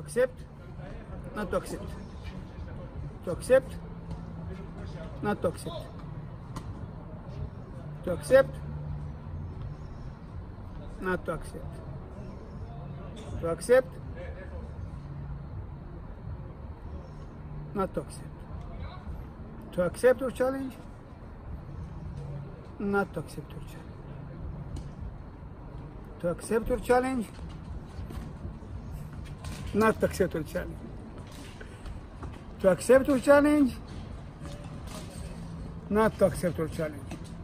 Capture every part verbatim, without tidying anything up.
accept, not to accept. To accept, not to accept. To accept, not to accept. To accept, not to accept. To accept your challenge, not to accept your challenge. To accept your challenge, not to accept your challenge. To accept your challenge, not to accept your challenge.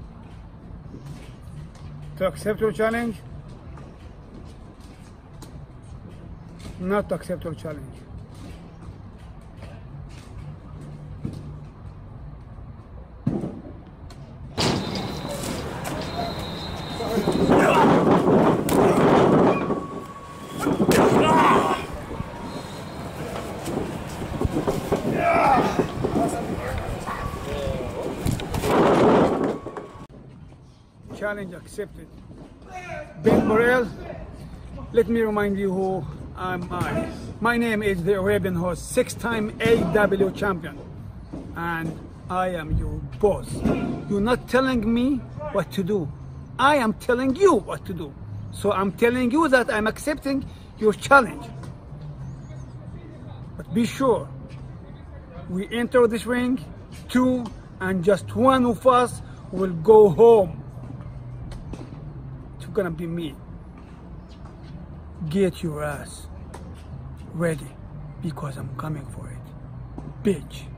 To accept your challenge, not to accept your challenge. Challenge accepted. Ben Burrell, let me remind you who am I. My name is the Arabian Horse, six-time A W champion, and I am your boss. You're not telling me what to do. I am telling you what to do. So I'm telling you that I'm accepting your challenge. But be sure, we enter this ring, two, and just one of us will go home. It's gonna be me. Get your ass ready, because I'm coming for it, bitch.